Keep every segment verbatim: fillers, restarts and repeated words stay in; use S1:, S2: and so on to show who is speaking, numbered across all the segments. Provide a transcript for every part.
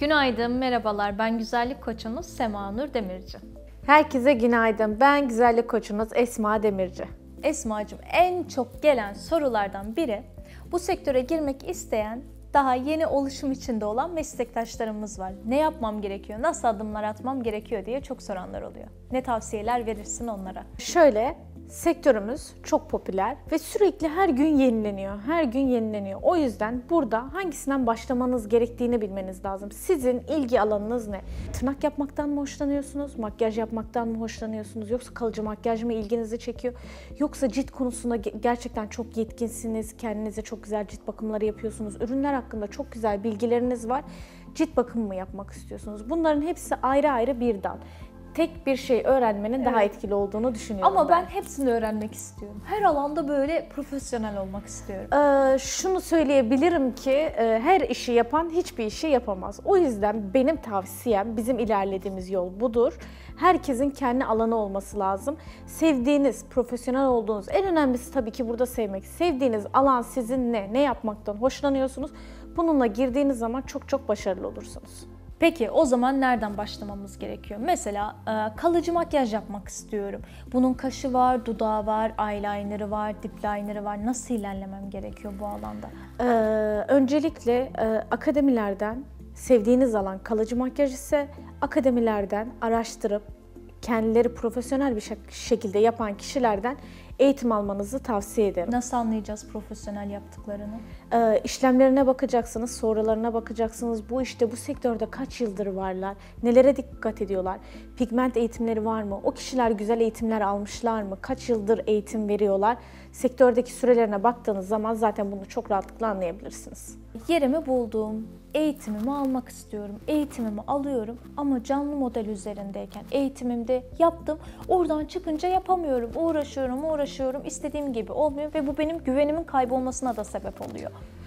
S1: Günaydın, merhabalar. Ben güzellik koçunuz Sema Nur Demirci.
S2: Herkese günaydın. Ben güzellik koçunuz Esma Demirci.
S1: Esma'cığım, en çok gelen sorulardan biri bu sektöre girmek isteyen, daha yeni oluşum içinde olan meslektaşlarımız var. Ne yapmam gerekiyor, nasıl adımlar atmam gerekiyor diye çok soranlar oluyor. Ne tavsiyeler verirsin onlara?
S2: Şöyle, sektörümüz çok popüler ve sürekli her gün yenileniyor. Her gün yenileniyor. O yüzden burada hangisinden başlamanız gerektiğini bilmeniz lazım. Sizin ilgi alanınız ne? Tırnak yapmaktan mı hoşlanıyorsunuz? Makyaj yapmaktan mı hoşlanıyorsunuz? Yoksa kalıcı makyaj mı ilginizi çekiyor? Yoksa cilt konusunda gerçekten çok yetkinsiniz. Kendinize çok güzel cilt bakımları yapıyorsunuz. Ürünler hakkında çok güzel bilgileriniz var. Cilt bakımı mı yapmak istiyorsunuz? Bunların hepsi ayrı ayrı bir dal. Tek bir şey öğrenmenin evet. daha etkili olduğunu düşünüyorum.
S1: Ama ben, ben hepsini öğrenmek istiyorum. Her alanda böyle profesyonel olmak istiyorum.
S2: Ee, şunu söyleyebilirim ki e, her işi yapan hiçbir işi yapamaz. O yüzden benim tavsiyem, bizim ilerlediğimiz yol budur. Herkesin kendi alanı olması lazım. Sevdiğiniz, profesyonel olduğunuz, en önemlisi tabii ki burada sevmek. Sevdiğiniz alan sizin ne? Ne yapmaktan hoşlanıyorsunuz? Bununla girdiğiniz zaman çok çok başarılı olursunuz.
S1: Peki o zaman nereden başlamamız gerekiyor? Mesela kalıcı makyaj yapmak istiyorum. Bunun kaşı var, dudağı var, eyeliner'ı var, dip liner'ı var. Nasıl ilerlemem gerekiyor bu alanda?
S2: Ee, öncelikle e, akademilerden, sevdiğiniz alan kalıcı makyaj ise akademilerden araştırıp kendileri profesyonel bir şekilde yapan kişilerden eğitim almanızı tavsiye ederim.
S1: Nasıl anlayacağız profesyonel yaptıklarını?
S2: Ee, işlemlerine bakacaksınız, sonralarına bakacaksınız. Bu işte bu sektörde kaç yıldır varlar, nelere dikkat ediyorlar, pigment eğitimleri var mı, o kişiler güzel eğitimler almışlar mı, kaç yıldır eğitim veriyorlar. Sektördeki sürelerine baktığınız zaman zaten bunu çok rahatlıkla anlayabilirsiniz.
S1: Yerimi buldum, eğitimimi almak istiyorum, eğitimimi alıyorum ama canlı model üzerindeyken eğitimimde yaptım, oradan çıkınca yapamıyorum, uğraşıyorum, uğraşıyorum, istediğim gibi olmuyor ve bu benim güvenimin kaybolmasına da sebep oluyor.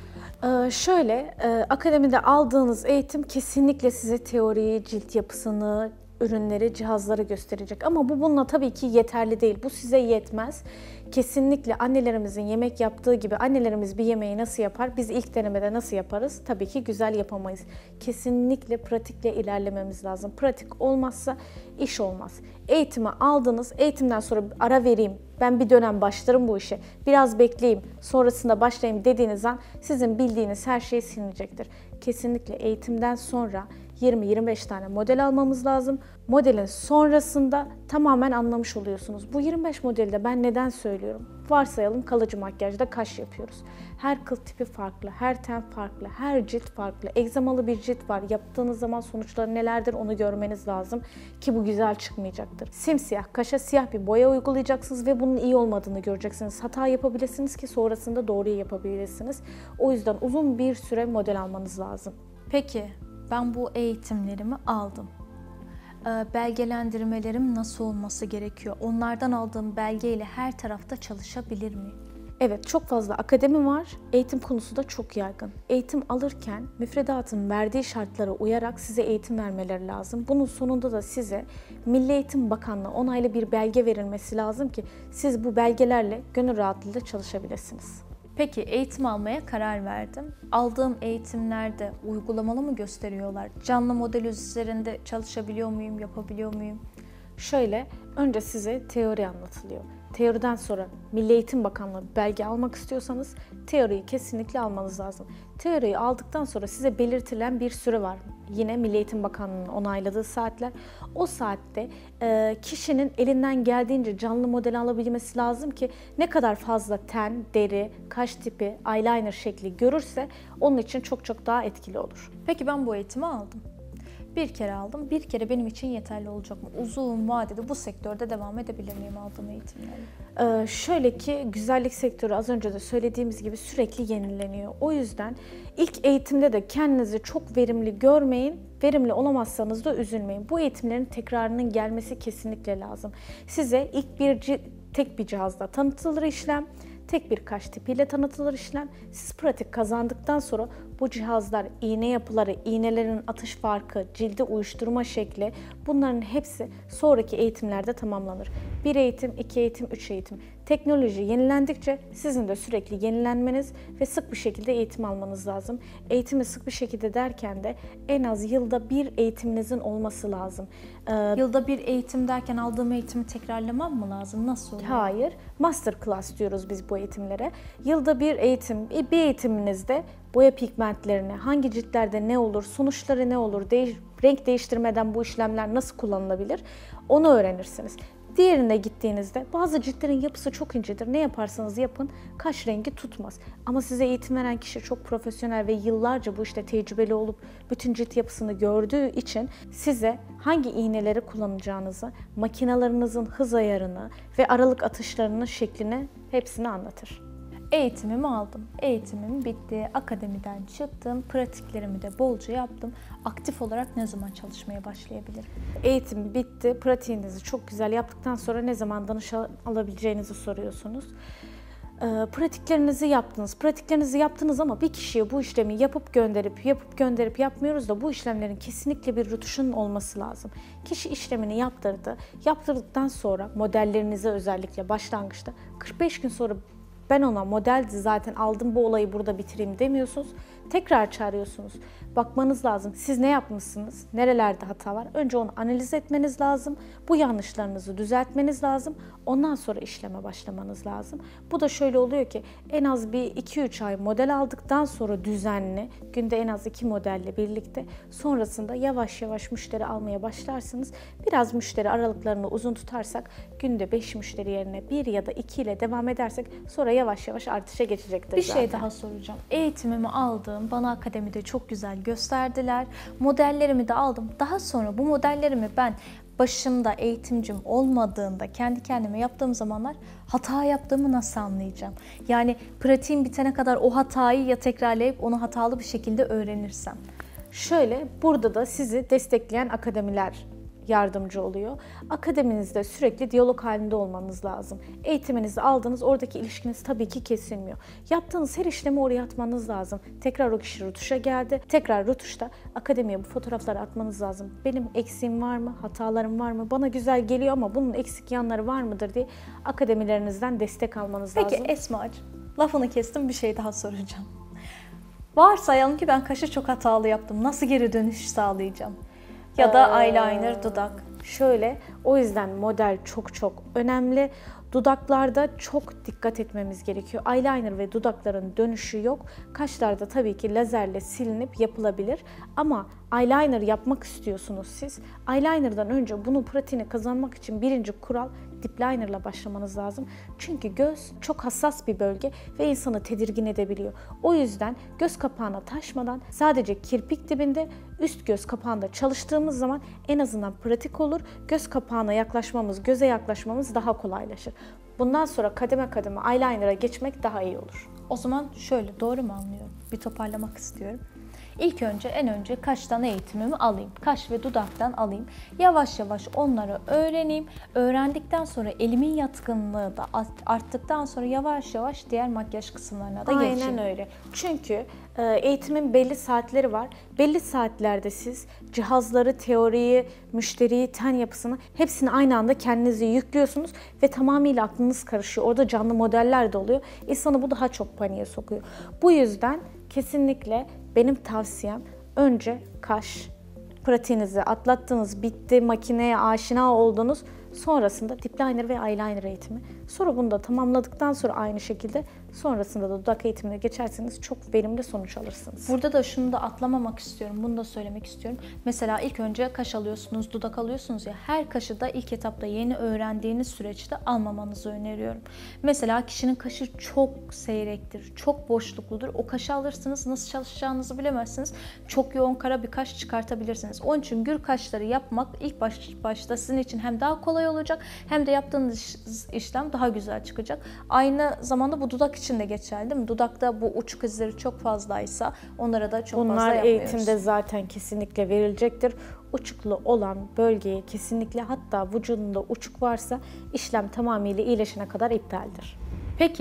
S2: Ee, şöyle, e, akademide aldığınız eğitim kesinlikle size teoriyi, cilt yapısını, ürünleri, cihazları gösterecek. Ama bu bununla tabii ki yeterli değil. Bu size yetmez. Kesinlikle annelerimizin yemek yaptığı gibi annelerimiz bir yemeği nasıl yapar? Biz ilk denemede nasıl yaparız? Tabii ki güzel yapamayız. Kesinlikle pratikle ilerlememiz lazım. Pratik olmazsa iş olmaz. Eğitimi aldınız, eğitimden sonra ara vereyim, ben bir dönem başlarım bu işe, biraz bekleyeyim, sonrasında başlayayım dediğiniz an sizin bildiğiniz her şey silinecektir. Kesinlikle eğitimden sonra yirmi yirmi beş tane model almamız lazım. Modelin sonrasında tamamen anlamış oluyorsunuz. Bu yirmi beş modelde ben neden söylüyorum? Varsayalım kalıcı makyajda kaş yapıyoruz. Her kıl tipi farklı, her ten farklı, her cilt farklı. Egzamalı bir cilt var. Yaptığınız zaman sonuçları nelerdir onu görmeniz lazım ki bu güzel çıkmayacaktır. Simsiyah, kaşa siyah bir boya uygulayacaksınız ve bunun iyi olmadığını göreceksiniz. Hata yapabilirsiniz ki sonrasında doğruyu yapabilirsiniz. O yüzden uzun bir süre model almanız lazım.
S1: Peki ben bu eğitimlerimi aldım. Belgelendirmelerim nasıl olması gerekiyor? Onlardan aldığım belgeyle her tarafta çalışabilir miyim?
S2: Evet, çok fazla akademi var. Eğitim konusu da çok yaygın. Eğitim alırken müfredatın verdiği şartlara uyarak size eğitim vermeleri lazım. Bunun sonunda da size Milli Eğitim Bakanlığı onaylı bir belge verilmesi lazım ki siz bu belgelerle gönül rahatlığıyla çalışabilirsiniz.
S1: Peki eğitim almaya karar verdim. Aldığım eğitimlerde uygulamalı mı gösteriyorlar? Canlı model üzerinde çalışabiliyor muyum, yapabiliyor muyum?
S2: Şöyle, önce size teori anlatılıyor. Teoriden sonra Milli Eğitim Bakanlığı belge almak istiyorsanız teoriyi kesinlikle almanız lazım. Teoriyi aldıktan sonra size belirtilen bir süre var. Yine Milli Eğitim Bakanlığı'nın onayladığı saatler. O saatte e, kişinin elinden geldiğince canlı model alabilmesi lazım ki ne kadar fazla ten, deri, kaş tipi, eyeliner şekli görürse onun için çok çok daha etkili olur.
S1: Peki ben bu eğitimi aldım. Bir kere aldım. Bir kere benim için yeterli olacak mı? Uzun vadede bu sektörde devam edebilir miyim aldığım eğitimlerle?
S2: Ee, şöyle ki güzellik sektörü az önce de söylediğimiz gibi sürekli yenileniyor. O yüzden ilk eğitimde de kendinizi çok verimli görmeyin. Verimli olamazsanız da üzülmeyin. Bu eğitimlerin tekrarının gelmesi kesinlikle lazım. Size ilk bir tek bir cihazda tanıtılır işlem. Tek bir kaş tipiyle tanıtılır işlem. Siz pratik kazandıktan sonra bu cihazlar, iğne yapıları, iğnelerin atış farkı, cildi uyuşturma şekli, bunların hepsi sonraki eğitimlerde tamamlanır. Bir eğitim, iki eğitim, üç eğitim. Teknoloji yenilendikçe sizin de sürekli yenilenmeniz ve sık bir şekilde eğitim almanız lazım. Eğitimi sık bir şekilde derken de en az yılda bir eğitiminizin olması lazım.
S1: Ee, yılda bir eğitim derken aldığım eğitimi tekrarlamam mı lazım? Nasıl oluyor?
S2: Hayır. Master class diyoruz biz bu eğitimlere. Yılda bir eğitim, bir eğitiminizde boya pigmentlerini, hangi ciltlerde ne olur, sonuçları ne olur, değiş, renk değiştirmeden bu işlemler nasıl kullanılabilir onu öğrenirsiniz. Diğerine gittiğinizde bazı ciltlerin yapısı çok incedir. Ne yaparsanız yapın kaş rengi tutmaz. Ama size eğitim veren kişi çok profesyonel ve yıllarca bu işte tecrübeli olup bütün cilt yapısını gördüğü için size hangi iğneleri kullanacağınızı, makinalarınızın hız ayarını ve aralık atışlarının şeklini hepsini anlatır.
S1: Eğitimimi aldım. Eğitimim bitti. Akademiden çıktım. Pratiklerimi de bolca yaptım. Aktif olarak ne zaman çalışmaya başlayabilirim?
S2: Eğitim bitti. Pratiğinizi çok güzel yaptıktan sonra ne zaman danışan alabileceğinizi soruyorsunuz. E, pratiklerinizi yaptınız. Pratiklerinizi yaptınız ama bir kişiye bu işlemi yapıp gönderip, yapıp gönderip yapmıyoruz da bu işlemlerin kesinlikle bir rutuşun olması lazım. Kişi işlemini yaptırdı. Yaptırdıktan sonra modellerinize özellikle başlangıçta kırk beş gün sonra ben ona modeldi zaten aldım bu olayı burada bitireyim demiyorsunuz. Tekrar çağırıyorsunuz. Bakmanız lazım. Siz ne yapmışsınız? Nerelerde hata var? Önce onu analiz etmeniz lazım. Bu yanlışlarınızı düzeltmeniz lazım. Ondan sonra işleme başlamanız lazım. Bu da şöyle oluyor ki en az bir iki üç ay model aldıktan sonra düzenli, günde en az iki modelle birlikte sonrasında yavaş yavaş müşteri almaya başlarsınız. Biraz müşteri aralıklarını uzun tutarsak günde beş müşteri yerine bir ya da iki ile devam edersek sonra yavaş yavaş artışa geçecektir
S1: Bir
S2: zaten.
S1: şey daha soracağım. Eğitimimi aldım. Bana akademide çok güzel gösterdiler. Modellerimi de aldım. Daha sonra bu modellerimi ben başımda eğitimcim olmadığında kendi kendime yaptığım zamanlar hata yaptığımı nasıl anlayacağım? Yani pratiğim bitene kadar o hatayı ya tekrarlayıp onu hatalı bir şekilde öğrenirsem.
S2: Şöyle, burada da sizi destekleyen akademiler yardımcı oluyor. Akademinizde sürekli diyalog halinde olmanız lazım. Eğitiminizi aldınız, oradaki ilişkiniz tabii ki kesilmiyor. Yaptığınız her işlemi oraya atmanız lazım. Tekrar o kişi rutuşa geldi. Tekrar rutuşta akademiye bu fotoğrafları atmanız lazım. Benim eksiğim var mı? Hatalarım var mı? Bana güzel geliyor ama bunun eksik yanları var mıdır diye akademilerinizden destek almanız
S1: Peki,
S2: lazım.
S1: Peki Esma'cığım, lafını kestim, bir şey daha soracağım. Varsayalım ki ben kaşı çok hatalı yaptım. Nasıl geri dönüş sağlayacağım? Ya da eyeliner, dudak.
S2: Şöyle, o yüzden model çok çok önemli. Dudaklarda çok dikkat etmemiz gerekiyor. Eyeliner ve dudakların dönüşü yok. Kaşlarda tabii ki lazerle silinip yapılabilir. Ama eyeliner yapmak istiyorsunuz siz. Eyeliner'dan önce bunun pratiğini kazanmak için birinci kural dip liner'la başlamanız lazım. Çünkü göz çok hassas bir bölge ve insanı tedirgin edebiliyor. O yüzden göz kapağına taşmadan sadece kirpik dibinde üst göz kapağında çalıştığımız zaman en azından pratik olur. Göz kapağına yaklaşmamız, göze yaklaşmamız daha kolaylaşır. Bundan sonra kademe kademe eyeliner'a geçmek daha iyi olur.
S1: O zaman şöyle, doğru mu anlıyorum? Bir toparlamak istiyorum. İlk önce en önce kaştan eğitimimi alayım. Kaş ve dudaktan alayım. Yavaş yavaş onları öğreneyim. Öğrendikten sonra elimin yatkınlığı da arttıktan sonra yavaş yavaş diğer makyaj kısımlarına da geçeyim.
S2: Aynen öyle. Çünkü eğitimin belli saatleri var. Belli saatlerde siz cihazları, teoriyi, müşteriyi, ten yapısını hepsini aynı anda kendinize yüklüyorsunuz ve tamamıyla aklınız karışıyor. Orada canlı modeller de oluyor. İnsanı bu daha çok paniğe sokuyor. Bu yüzden kesinlikle benim tavsiyem önce kaş pratiğinizi atlattınız, bitti, makineye aşina oldunuz. Sonrasında dip liner ve eyeliner eğitimi. Sonra bunu da tamamladıktan sonra aynı şekilde sonrasında da dudak eğitimine geçerseniz çok verimli sonuç alırsınız.
S1: Burada da şunu da atlamamak istiyorum, bunu da söylemek istiyorum. Mesela ilk önce kaş alıyorsunuz, dudak alıyorsunuz ya, her kaşı da ilk etapta yeni öğrendiğiniz süreçte almamanızı öneriyorum. Mesela kişinin kaşı çok seyrektir, çok boşlukludur. O kaşı alırsınız, nasıl çalışacağınızı bilemezsiniz. Çok yoğun kara bir kaş çıkartabilirsiniz. Onun için gür kaşları yapmak ilk baş, başta sizin için hem daha kolay olacak hem de yaptığınız işlem daha güzel çıkacak. Aynı zamanda bu dudak için de geçerli değil mi? Dudakta bu uçuk izleri çok fazlaysa onlara da çok
S2: Bunlar
S1: fazla yapmıyoruz.
S2: Bunlar eğitimde zaten kesinlikle verilecektir. Uçuklu olan bölgeye kesinlikle, hatta vücudunda uçuk varsa işlem tamamıyla iyileşene kadar iptaldir.
S1: Peki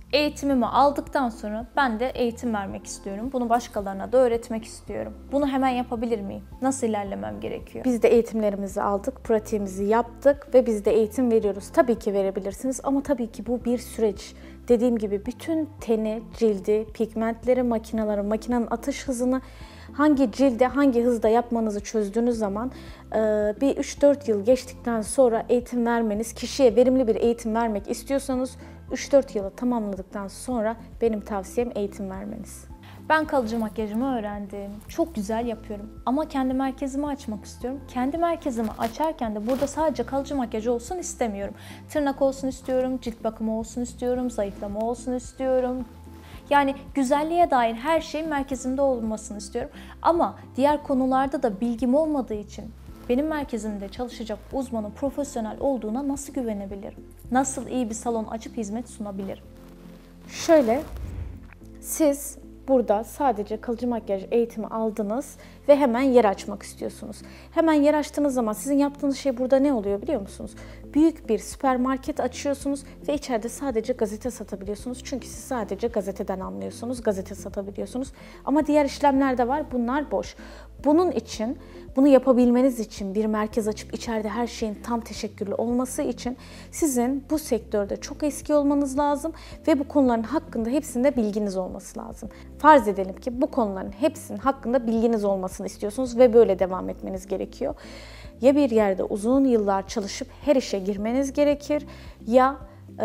S1: Eğitimimi aldıktan sonra ben de eğitim vermek istiyorum. Bunu başkalarına da öğretmek istiyorum. Bunu hemen yapabilir miyim? Nasıl ilerlemem gerekiyor?
S2: Biz de eğitimlerimizi aldık, pratiğimizi yaptık ve biz de eğitim veriyoruz. Tabii ki verebilirsiniz ama tabii ki bu bir süreç. Dediğim gibi bütün teni, cildi, pigmentleri, makineleri, makinenin atış hızını hangi cilde, hangi hızda yapmanızı çözdüğünüz zaman bir üç dört yıl geçtikten sonra eğitim vermeniz, kişiye verimli bir eğitim vermek istiyorsanız üç dört yılı tamamladıktan sonra benim tavsiyem eğitim vermeniz.
S1: Ben kalıcı makyajımı öğrendim. Çok güzel yapıyorum. Ama kendi merkezimi açmak istiyorum. Kendi merkezimi açarken de burada sadece kalıcı makyaj olsun istemiyorum. Tırnak olsun istiyorum, cilt bakımı olsun istiyorum, zayıflama olsun istiyorum. Yani güzelliğe dair her şeyin merkezimde olmasını istiyorum. Ama diğer konularda da bilgim olmadığı için benim merkezimde çalışacak uzmanın profesyonel olduğuna nasıl güvenebilirim? Nasıl iyi bir salon açıp hizmet sunabilirim?
S2: Şöyle, siz burada sadece kalıcı makyaj eğitimi aldınız ve hemen yer açmak istiyorsunuz. Hemen yer açtığınız zaman sizin yaptığınız şey burada ne oluyor biliyor musunuz? Büyük bir süpermarket açıyorsunuz ve içeride sadece gazete satabiliyorsunuz. Çünkü siz sadece gazeteden anlıyorsunuz, gazete satabiliyorsunuz. Ama diğer işlemler de var, bunlar boş. Bunun için, bunu yapabilmeniz için, bir merkez açıp içeride her şeyin tam teşekküllü olması için sizin bu sektörde çok eski olmanız lazım ve bu konuların hakkında hepsinde bilginiz olması lazım. Farz edelim ki bu konuların hepsinin hakkında bilginiz olmasını istiyorsunuz ve böyle devam etmeniz gerekiyor. Ya bir yerde uzun yıllar çalışıp her işe girmeniz gerekir ya e,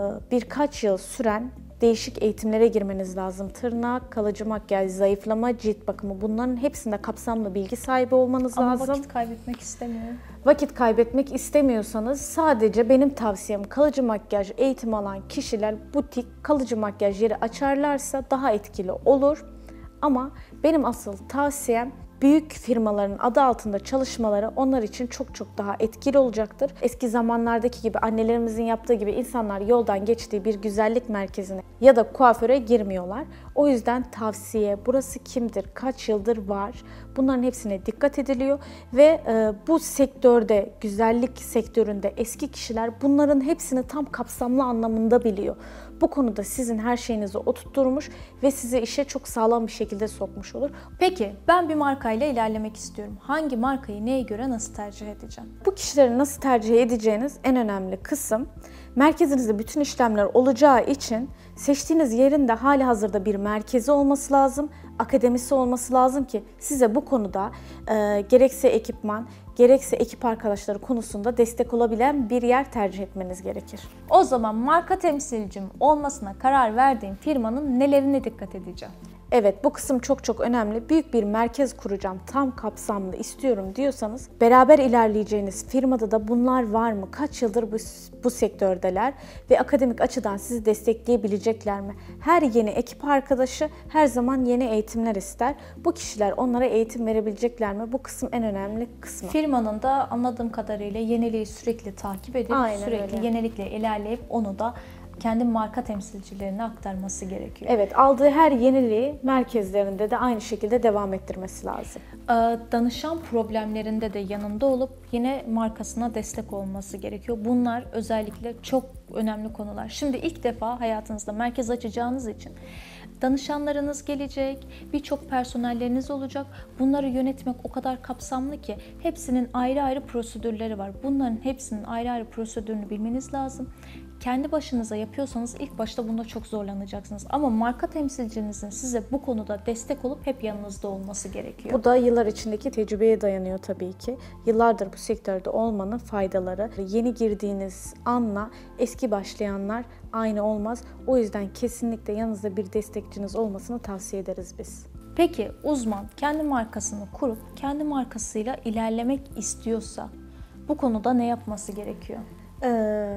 S2: birkaç yıl süren değişik eğitimlere girmeniz lazım. Tırnak, kalıcı makyaj, zayıflama, cilt bakımı, bunların hepsinde kapsamlı bilgi sahibi olmanız
S1: Ama
S2: lazım.
S1: Ama vakit kaybetmek istemiyorum.
S2: Vakit kaybetmek istemiyorsanız sadece benim tavsiyem kalıcı makyaj eğitimi alan kişiler butik kalıcı makyaj yeri açarlarsa daha etkili olur. Ama benim asıl tavsiyem büyük firmaların adı altında çalışmaları onlar için çok çok daha etkili olacaktır. Eski zamanlardaki gibi annelerimizin yaptığı gibi insanlar yoldan geçtiği bir güzellik merkezine ya da kuaföre girmiyorlar. O yüzden tavsiye, burası kimdir, kaç yıldır var, bunların hepsine dikkat ediliyor ve e, bu sektörde, güzellik sektöründe eski kişiler bunların hepsini tam kapsamlı anlamında biliyor. Bu konuda sizin her şeyinizi oturtturmuş ve sizi işe çok sağlam bir şekilde sokmuş olur.
S1: Peki ben bir markayla ilerlemek istiyorum. Hangi markayı neye göre nasıl tercih edeceğim?
S2: Bu kişileri nasıl tercih edeceğiniz en önemli kısım, merkezinizde bütün işlemler olacağı için seçtiğiniz yerin de hali hazırda bir merkezi olması lazım, akademisi olması lazım ki size bu konuda e, gerekse ekipman, gerekse ekip arkadaşları konusunda destek olabilen bir yer tercih etmeniz gerekir.
S1: O zaman marka temsilcim olmasına karar verdiğim firmanın nelerine dikkat edeceğim?
S2: Evet, bu kısım çok çok önemli. Büyük bir merkez kuracağım, tam kapsamlı istiyorum diyorsanız beraber ilerleyeceğiniz firmada da bunlar var mı? Kaç yıldır bu, bu sektördeler ve akademik açıdan sizi destekleyebilecekler mi? Her yeni ekip arkadaşı her zaman yeni eğitimler ister. Bu kişiler onlara eğitim verebilecekler mi? Bu kısım en önemli kısmı.
S1: Firmanın da anladığım kadarıyla yeniliği sürekli takip edip
S2: Aynen
S1: sürekli
S2: öyle.
S1: yenilikle ilerleyip onu da kendi marka temsilcilerine aktarması gerekiyor.
S2: Evet, aldığı her yeniliği merkezlerinde de aynı şekilde devam ettirmesi lazım.
S1: Danışan problemlerinde de yanında olup yine markasına destek olması gerekiyor. Bunlar özellikle çok önemli konular. Şimdi ilk defa hayatınızda merkez açacağınız için danışanlarınız gelecek, birçok personelleriniz olacak. Bunları yönetmek o kadar kapsamlı ki hepsinin ayrı ayrı prosedürleri var. Bunların hepsinin ayrı ayrı prosedürünü bilmeniz lazım. Kendi başınıza yapıyorsanız ilk başta bunda çok zorlanacaksınız. Ama marka temsilcinizin size bu konuda destek olup hep yanınızda olması gerekiyor.
S2: Bu da yıllar içindeki tecrübeye dayanıyor tabii ki. Yıllardır bu sektörde olmanın faydaları. Yeni girdiğiniz anla eski başlayanlar aynı olmaz. O yüzden kesinlikle yanınızda bir destekçiniz olmasını tavsiye ederiz biz.
S1: Peki uzman kendi markasını kurup kendi markasıyla ilerlemek istiyorsa bu konuda ne yapması gerekiyor?
S2: Ee,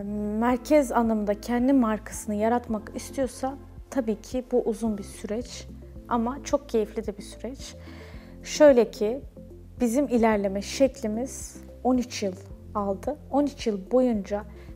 S2: merkez anlamında kendi markasını yaratmak istiyorsa tabii ki bu uzun bir süreç ama çok keyifli de bir süreç. Şöyle ki bizim ilerleme şeklimiz on üç yıl aldı. on üç yıl boyunca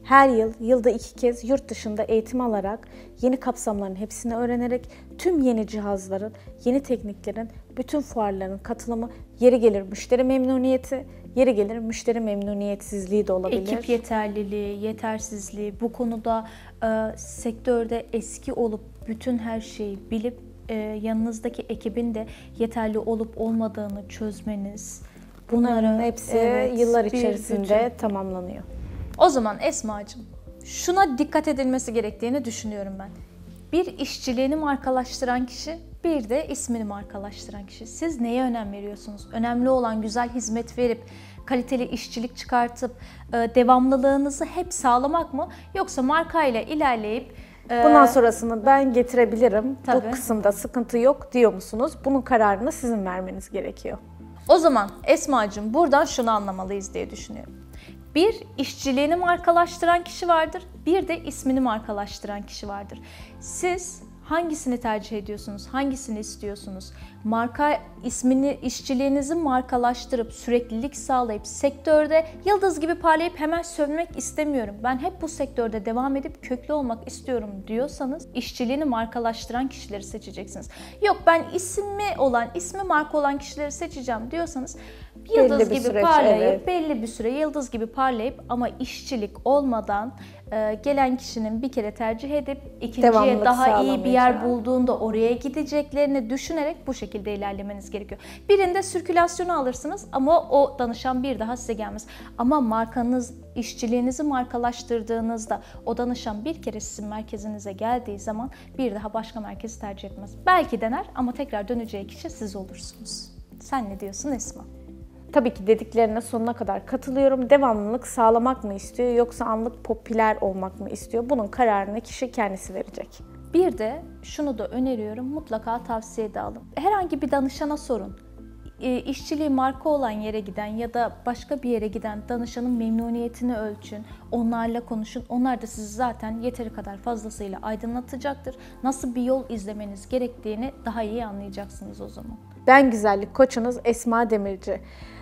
S2: her yıl, yılda iki kez yurt dışında eğitim alarak, yeni kapsamların hepsini öğrenerek, tüm yeni cihazların, yeni tekniklerin, bütün fuarların katılımı, yeri gelir müşteri memnuniyeti, yeri gelir müşteri memnuniyetsizliği de olabilir.
S1: Ekip yeterliliği, yetersizliği, bu konuda e, sektörde eski olup bütün her şeyi bilip e, yanınızdaki ekibin de yeterli olup olmadığını çözmeniz.
S2: Bunların hepsi
S1: evet,
S2: yıllar
S1: bir
S2: içerisinde
S1: bütün.
S2: tamamlanıyor.
S1: O zaman Esma'cığım, şuna dikkat edilmesi gerektiğini düşünüyorum ben. Bir işçiliğini markalaştıran kişi, bir de ismini markalaştıran kişi. Siz neye önem veriyorsunuz? Önemli olan güzel hizmet verip, kaliteli işçilik çıkartıp, devamlılığınızı hep sağlamak mı? Yoksa markayla ilerleyip...
S2: Bundan sonrasını ben getirebilirim,
S1: Tabii.
S2: bu kısımda sıkıntı yok diyor musunuz? Bunun kararını sizin vermeniz gerekiyor.
S1: O zaman Esma'cığım buradan şunu anlamalıyız diye düşünüyorum. Bir, işçiliğini markalaştıran kişi vardır, bir de ismini markalaştıran kişi vardır. Siz hangisini tercih ediyorsunuz, hangisini istiyorsunuz? Marka ismini, işçiliğinizi markalaştırıp süreklilik sağlayıp sektörde yıldız gibi parlayıp hemen sönmek istemiyorum, ben hep bu sektörde devam edip köklü olmak istiyorum diyorsanız işçiliğini markalaştıran kişileri seçeceksiniz. Yok ben ismi olan, ismi marka olan kişileri seçeceğim diyorsanız yıldız
S2: Belli bir
S1: gibi
S2: süreç,
S1: parlayıp,
S2: evet.
S1: belli bir süre yıldız gibi parlayıp ama işçilik olmadan e, gelen kişinin bir kere tercih edip ikinciye
S2: Devamlılık
S1: daha iyi bir yer
S2: sağlamayacağı.
S1: bulduğunda oraya gideceklerini düşünerek bu şekilde ilerlemeniz gerekiyor. Birinde sirkülasyonu alırsınız ama o danışan bir daha size gelmez. Ama markanız, işçiliğinizi markalaştırdığınızda o danışan bir kere sizin merkezinize geldiği zaman bir daha başka merkezi tercih etmez. Belki dener ama tekrar döneceği kişi siz olursunuz. Sen ne diyorsun Esma?
S2: Tabii ki dediklerine sonuna kadar katılıyorum. Devamlılık sağlamak mı istiyor yoksa anlık popüler olmak mı istiyor? Bunun kararını kişi kendisi verecek.
S1: Bir de şunu da öneriyorum, mutlaka tavsiye de alın. Herhangi bir danışana sorun. E, işçiliği marka olan yere giden ya da başka bir yere giden danışanın memnuniyetini ölçün. Onlarla konuşun. Onlar da sizi zaten yeteri kadar fazlasıyla aydınlatacaktır. Nasıl bir yol izlemeniz gerektiğini daha iyi anlayacaksınız o zaman.
S2: Ben güzellik koçunuz Esma Demirci.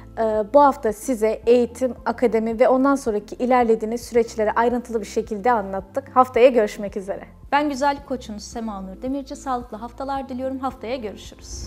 S2: Bu hafta size eğitim, akademi ve ondan sonraki ilerlediğiniz süreçleri ayrıntılı bir şekilde anlattık. Haftaya görüşmek üzere.
S1: Ben güzellik koçunuz Sema Nur Demirci. Sağlıklı haftalar diliyorum. Haftaya görüşürüz.